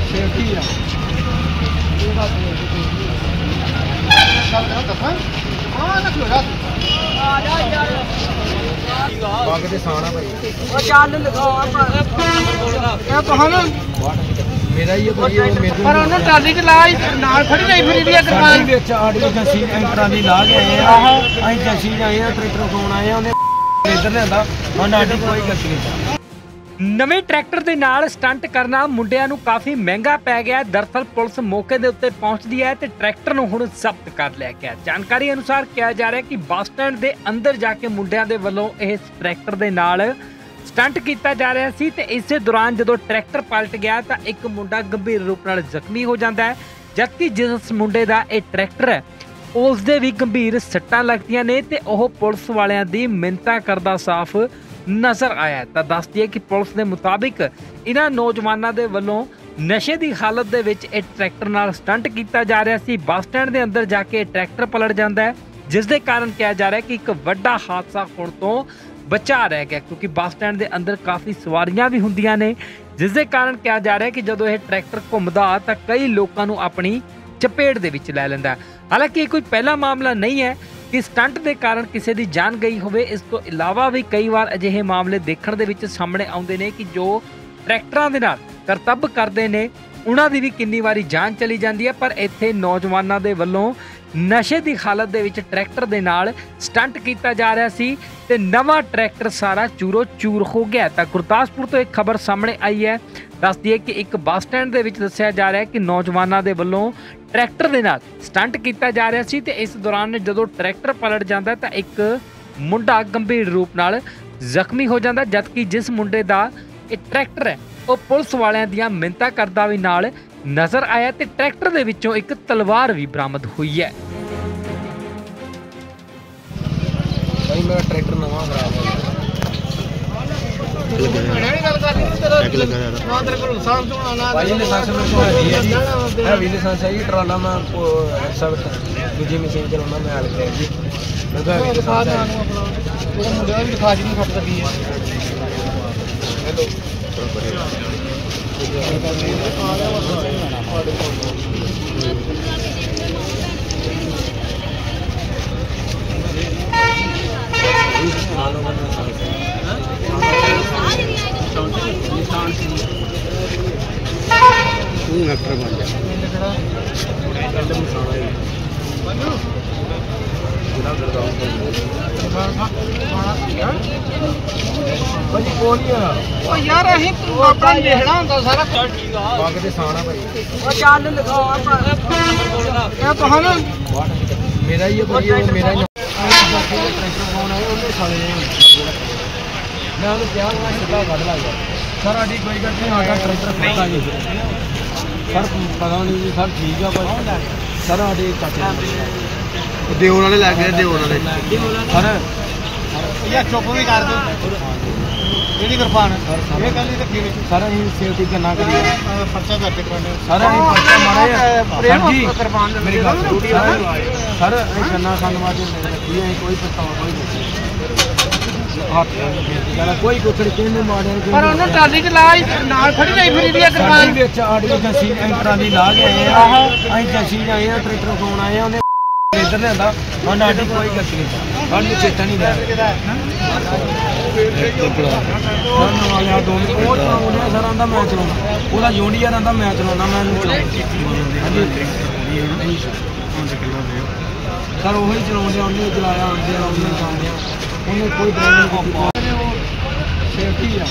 Safety आ मेरा ही trolley च ला खड़ी नहीं फिर ट्राली ला के आए हैं जसी आए हैं ट्रैक्टर फोन आए हैं इधर लिया कोई गलती नहीं। ਨਵੇਂ ਟਰੈਕਟਰ ਦੇ ਨਾਲ ਸਟੰਟ ਕਰਨਾ ਮੁੰਡਿਆਂ ਨੂੰ ਕਾਫੀ ਮਹਿੰਗਾ ਪੈ ਗਿਆ। ਦਰਅਸਲ ਪੁਲਿਸ ਮੌਕੇ ਦੇ ਉੱਤੇ ਪਹੁੰਚਦੀ ਹੈ ਤੇ ਟਰੈਕਟਰ ਨੂੰ ਹੁਣ ਜ਼ਬਤ ਕਰ ਲਿਆ ਗਿਆ। ਜਾਣਕਾਰੀ ਅਨੁਸਾਰ ਕਿਹਾ ਜਾ ਰਿਹਾ ਕਿ ਬੱਸ ਸਟੈਂਡ ਦੇ ਅੰਦਰ ਜਾ ਕੇ ਮੁੰਡਿਆਂ ਦੇ ਵੱਲੋਂ ਇਹ ਟਰੈਕਟਰ ਦੇ ਨਾਲ ਸਟੰਟ ਕੀਤਾ ਜਾ ਰਿਹਾ ਸੀ ਤੇ ਇਸੇ ਦੌਰਾਨ ਜਦੋਂ ਟਰੈਕਟਰ ਪਲਟ ਗਿਆ ਤਾਂ ਇੱਕ ਮੁੰਡਾ ਗੰਭੀਰ ਰੂਪ ਨਾਲ ਜ਼ਖਮੀ ਹੋ ਜਾਂਦਾ ਹੈ, ਜਦਕਿ ਜਿਸ ਮੁੰਡੇ ਦਾ ਇਹ ਟਰੈਕਟਰ ਹੈ ਉਸ ਦੇ ਵੀ ਗੰਭੀਰ ਸੱਟਾਂ ਲੱਗਦੀਆਂ ਨੇ ਤੇ ਉਹ ਪੁਲਿਸ ਵਾਲਿਆਂ ਦੀ ਮਿੰਨਤਾਂ ਕਰਦਾ ਸਾਫ਼ ਨਜ਼ਰ ਆਇਆ। ਤਾਂ ਦੱਸ ਦਈਏ ਕਿ ਪੁਲਿਸ ਦੇ ਮੁਤਾਬਿਕ ਇਹਨਾਂ ਨੌਜਵਾਨਾਂ ਦੇ ਵੱਲੋਂ ਨਸ਼ੇ ਦੀ ਹਾਲਤ ਦੇ ਵਿੱਚ ਇਹ ਟਰੈਕਟਰ ਨਾਲ ਸਟੰਟ ਕੀਤਾ ਜਾ ਰਿਹਾ ਸੀ। ਬੱਸ ਸਟੈਂਡ ਦੇ ਅੰਦਰ ਜਾ ਕੇ ਟਰੈਕਟਰ ਪਲਟ ਜਾਂਦਾ ਹੈ, ਜਿਸ ਦੇ ਕਾਰਨ ਕਿਹਾ ਜਾ ਰਿਹਾ ਕਿ ਇੱਕ ਵੱਡਾ ਹਾਦਸਾ ਹੋਣ ਤੋਂ ਬਚਾ ਰਹਿ ਗਿਆ, ਕਿਉਂਕਿ ਬੱਸ ਸਟੈਂਡ ਦੇ ਅੰਦਰ ਕਾਫੀ ਸਵਾਰੀਆਂ ਵੀ ਹੁੰਦੀਆਂ ਨੇ, ਜਿਸ ਦੇ ਕਾਰਨ ਕਿਹਾ ਜਾ ਰਿਹਾ ਕਿ ਜਦੋਂ ਇਹ ਟਰੈਕਟਰ ਘੁੰਮਦਾ ਤਾਂ ਕਈ ਲੋਕਾਂ ਨੂੰ ਆਪਣੀ ਚਪੇਟ ਦੇ ਵਿੱਚ ਲੈ ਲੈਂਦਾ। ਹਾਲਾਂਕਿ ਇਹ ਕੋਈ ਪਹਿਲਾ ਮਾਮਲਾ ਨਹੀਂ ਹੈ ਕਿ ਸਟੰਟ ਦੇ ਕਾਰਨ ਕਿਸੇ ਦੀ ਜਾਨ ਗਈ ਹੋਵੇ। ਇਸ ਤੋਂ ਇਲਾਵਾ ਵੀ ਕਈ ਵਾਰ ਅਜਿਹੇ ਮਾਮਲੇ ਦੇਖਣ ਦੇ ਵਿੱਚ ਸਾਹਮਣੇ ਆਉਂਦੇ ਨੇ ਕਿ ਜੋ ਟਰੈਕਟਰਾਂ ਦੇ ਨਾਲ ਕਰਤੱਵ ਕਰਦੇ ਨੇ ਉਹਨਾਂ ਦੀ ਵੀ ਕਿੰਨੀ ਵਾਰੀ ਜਾਨ ਚਲੀ ਜਾਂਦੀ ਹੈ। ਪਰ ਇੱਥੇ ਨੌਜਵਾਨਾਂ ਦੇ ਵੱਲੋਂ ਨਸ਼ੇ ਦੀ ਹਾਲਤ ਦੇ ਵਿੱਚ ਟਰੈਕਟਰ ਦੇ ਨਾਲ ਸਟੰਟ ਕੀਤਾ ਜਾ ਰਿਹਾ ਸੀ ਤੇ ਨਵਾਂ ਟਰੈਕਟਰ ਸਾਰਾ ਚੂਰੋ ਚੂਰ ਹੋ ਗਿਆ। ਤਾਂ ਗੁਰਦਾਸਪੁਰ ਤੋਂ ਇੱਕ ਖਬਰ ਸਾਹਮਣੇ ਆਈ ਹੈ। ਦੱਸ ਦਈਏ ਕਿ ਇੱਕ ਬੱਸ ਸਟੈਂਡ ਦੇ ਵਿੱਚ ਦੱਸਿਆ ਜਾ ਰਿਹਾ ਕਿ ਨੌਜਵਾਨਾਂ ਦੇ ਵੱਲੋਂ ਟਰੈਕਟਰ ਦੇ ਨਾਲ ਸਟੰਟ ਕੀਤਾ ਜਾ ਰਿਹਾ ਸੀ ਤੇ ਇਸ ਦੌਰਾਨ ਜਦੋਂ ਟਰੈਕਟਰ ਪਲਟ ਜਾਂਦਾ ਤਾਂ ਇੱਕ ਮੁੰਡਾ ਗੰਭੀਰ ਰੂਪ ਨਾਲ ਜ਼ਖਮੀ ਹੋ ਜਾਂਦਾ, ਜਦਕਿ ਜਿਸ ਮੁੰਡੇ ਦਾ ਇਹ ਟਰੈਕਟਰ ਹੈ ਉਹ ਪੁਲਿਸ ਵਾਲਿਆਂ ਦੀਆਂ ਮਿੰਨਤਾਂ ਕਰਦਾ ਵੀ ਨਾਲ ਨਜ਼ਰ ਆਇਆ ਤੇ ਟਰੈਕਟਰ ਦੇ ਵਿੱਚੋਂ ਇੱਕ ਤਲਵਾਰ ਵੀ ਬਰਾਮਦ ਹੋਈ ਹੈ। भाई मेरा ट्रैक्टर नवा खराब हो गया ट्राला मैं दूजी मशीन चलाना मैं यार लिखना होंगे सारा मेरा ही मेरा मैं सीधा कढ़ ला सर साड़ी कोई गल नहीं आटा ट्रैक्टर फटा जी सर पता नहीं जी सर ठीक है सर साढ़े चाचा देवर वाले लग गए देवर वाले सर चुप भी कर दो कृपान सर अं सेफ्टी करना करिए पर्चा दर्ज करवाने सर पर्चा मारा मेरी गल सर करना सानू अज कोई पछतावा कोई कोई कुछ नहीं मारे ट्राली च ला खड़ी नहीं फिर ट्राली ला के आए हैं जसी आए हैं ट्रैक्टर फोन आए हैं इधर लिया कोई गलती नहीं सानू चेता नहीं रहा सर आंदा मैं चलाना वो यूनियर आंदा मैं चलाना मैं सर वही चलाने उन्हें चलाया आते उन्हें कोई सेफ्टी आ